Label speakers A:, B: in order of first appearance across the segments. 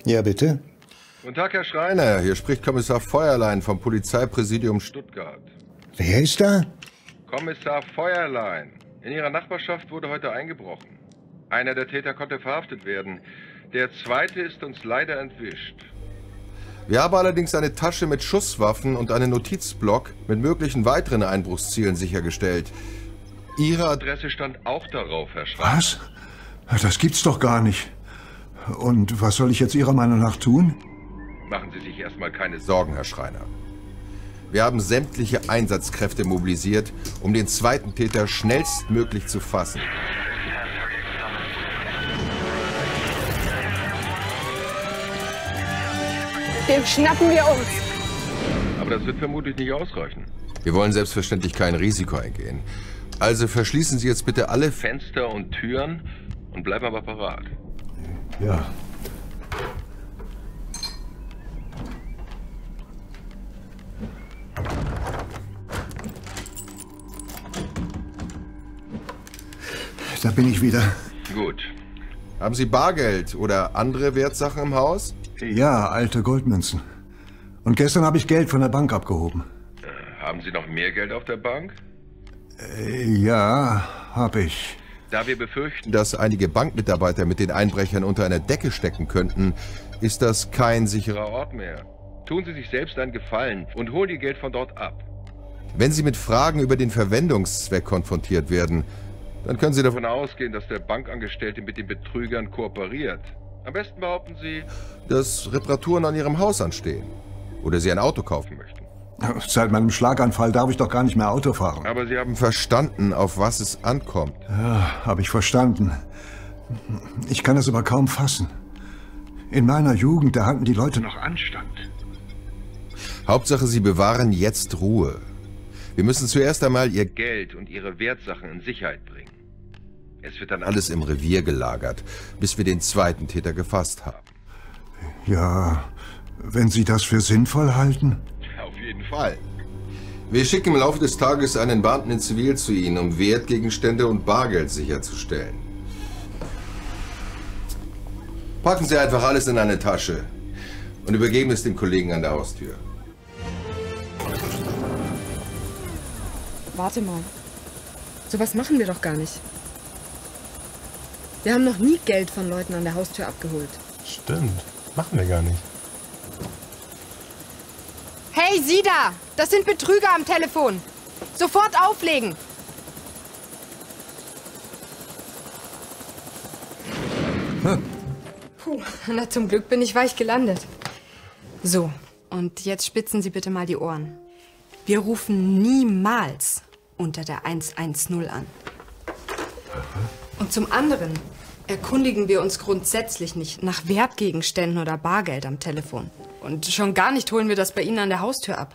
A: Ja, bitte?
B: Guten Tag, Herr Schreiner. Hier spricht Kommissar Feuerlein vom Polizeipräsidium Stuttgart.
A: Wer ist da?
B: Kommissar Feuerlein. In Ihrer Nachbarschaft wurde heute eingebrochen. Einer der Täter konnte verhaftet werden. Der zweite ist uns leider entwischt. Wir haben allerdings eine Tasche mit Schusswaffen und einen Notizblock mit möglichen weiteren Einbruchszielen sichergestellt. Ihre Adresse stand auch darauf, Herr Schreiner.
A: Was? Das gibt's doch gar nicht. Und was soll ich jetzt Ihrer Meinung nach tun?
B: Machen Sie sich erstmal keine Sorgen, Herr Schreiner. Wir haben sämtliche Einsatzkräfte mobilisiert, um den zweiten Täter schnellstmöglich zu fassen.
C: Den schnappen wir uns.
B: Aber das wird vermutlich nicht ausreichen. Wir wollen selbstverständlich kein Risiko eingehen. Also verschließen Sie jetzt bitte alle Fenster und Türen und bleiben aber parat.
A: Ja. Da bin ich wieder.
B: Gut. Haben Sie Bargeld oder andere Wertsachen im Haus?
A: Ja, alte Goldmünzen. Und gestern habe ich Geld von der Bank abgehoben.
B: Haben Sie noch mehr Geld auf der Bank?
A: Ja, habe ich.
B: Da wir befürchten, dass einige Bankmitarbeiter mit den Einbrechern unter einer Decke stecken könnten, ist das kein sicherer Ort mehr. Tun Sie sich selbst einen Gefallen und holen Ihr Geld von dort ab. Wenn Sie mit Fragen über den Verwendungszweck konfrontiert werden, dann können Sie davon ausgehen, dass der Bankangestellte mit den Betrügern kooperiert. Am besten behaupten Sie, dass Reparaturen an Ihrem Haus anstehen oder Sie ein Auto kaufen möchten.
A: Seit meinem Schlaganfall darf ich doch gar nicht mehr Auto fahren.
B: Aber Sie haben verstanden, auf was es ankommt.
A: Ja, habe ich verstanden. Ich kann es aber kaum fassen. In meiner Jugend, da hatten die Leute noch Anstand.
B: Hauptsache, Sie bewahren jetzt Ruhe. Wir müssen zuerst einmal Ihr Geld und Ihre Wertsachen in Sicherheit bringen. Es wird dann alles im Revier gelagert, bis wir den zweiten Täter gefasst haben.
A: Ja, wenn Sie das für sinnvoll halten?
B: Auf jeden Fall. Wir schicken im Laufe des Tages einen Beamten in Zivil zu Ihnen, um Wertgegenstände und Bargeld sicherzustellen. Packen Sie einfach alles in eine Tasche und übergeben es dem Kollegen an der Haustür.
C: Warte mal. Sowas machen wir doch gar nicht. Wir haben noch nie Geld von Leuten an der Haustür abgeholt.
D: Stimmt. Machen wir gar nicht.
C: Hey, Sie da! Das sind Betrüger am Telefon. Sofort auflegen! Puh, na zum Glück bin ich weich gelandet. So, und jetzt spitzen Sie bitte mal die Ohren. Wir rufen niemals unter der 110 an. Und zum anderen erkundigen wir uns grundsätzlich nicht nach Wertgegenständen oder Bargeld am Telefon. Und schon gar nicht holen wir das bei Ihnen an der Haustür ab.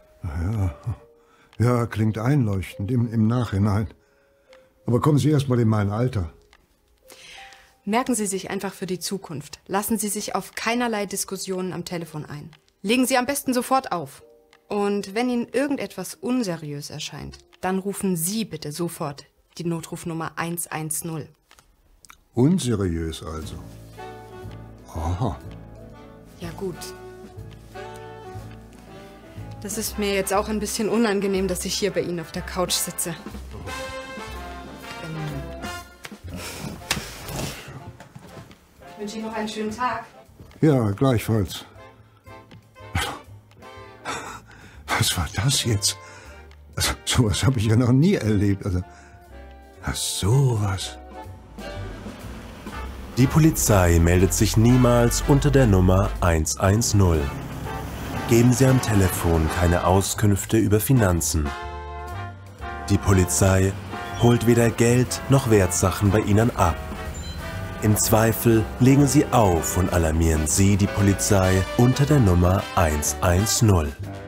A: Ja, klingt einleuchtend im Nachhinein. Aber kommen Sie erst mal in mein Alter.
C: Merken Sie sich einfach für die Zukunft. Lassen Sie sich auf keinerlei Diskussionen am Telefon ein. Legen Sie am besten sofort auf. Und wenn Ihnen irgendetwas unseriös erscheint, dann rufen Sie bitte sofort die Notrufnummer 110.
A: Unseriös also. Aha.
C: Ja gut. Das ist mir jetzt auch ein bisschen unangenehm, dass ich hier bei Ihnen auf der Couch sitze. Ich wünsche Ihnen noch einen schönen Tag.
A: Ja, gleichfalls. Was war das jetzt? Also, sowas habe ich ja noch nie erlebt. Also, sowas.
E: Die Polizei meldet sich niemals unter der Nummer 110. Geben Sie am Telefon keine Auskünfte über Finanzen. Die Polizei holt weder Geld noch Wertsachen bei Ihnen ab. Im Zweifel legen Sie auf und alarmieren Sie die Polizei unter der Nummer 110.